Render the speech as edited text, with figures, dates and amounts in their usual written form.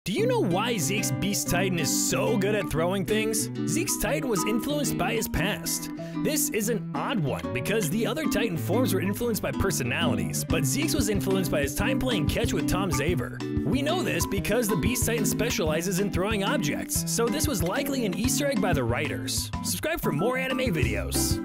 Do you know why Zeke's Beast Titan is so good at throwing things? Zeke's Titan was influenced by his past. This is an odd one because the other Titan forms were influenced by personalities, but Zeke's was influenced by his time playing catch with Tom Zaver. We know this because the Beast Titan specializes in throwing objects, so this was likely an Easter egg by the writers. Subscribe for more anime videos.